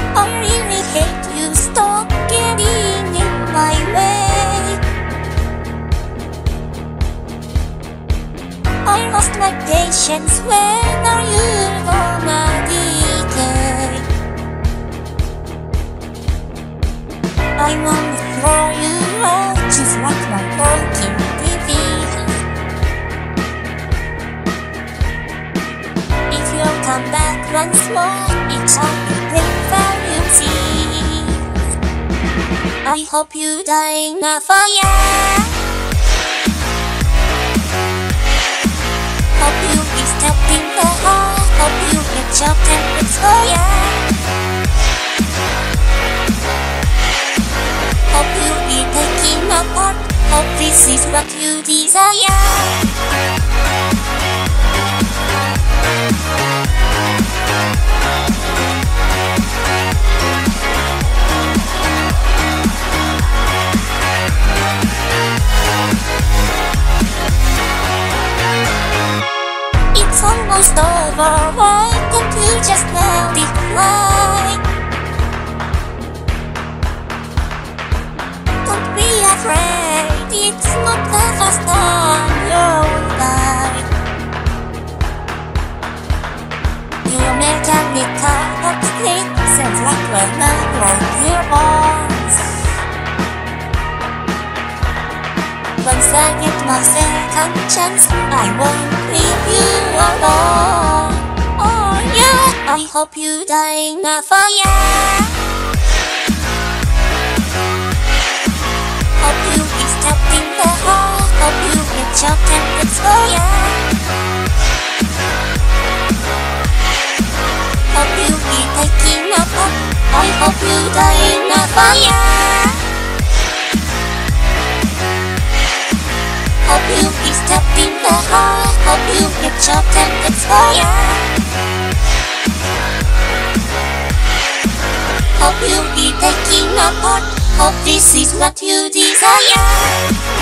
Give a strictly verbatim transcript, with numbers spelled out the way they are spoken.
I really hate you, stop getting in my way. I lost my patience, when are you gonna decay? I wanna throw you out just like my broken T V. If you come back once more, it's only painful you see. I hope you die in a fire. Hope you be stabbed in the heart. Hope you get choked and expire. Hope you be taken apart. Hope this is what you desire. It's almost over, why can't you just let it fly? Don't be afraid, it's not the last time you'll die. Your mechanical upsplit sounds like we're not like your bones. Once I get my second chance, I won't leave you alone. Oh yeah, I hope you die in a fire. Hope you be stabbed in the heart. Hope you get choked and expire. Hope you be taken apart. I hope you die in a fire. Hope you be stabbed in the heart. Hope you get choked and expire. Hope you be taken apart. Hope this is what you desire.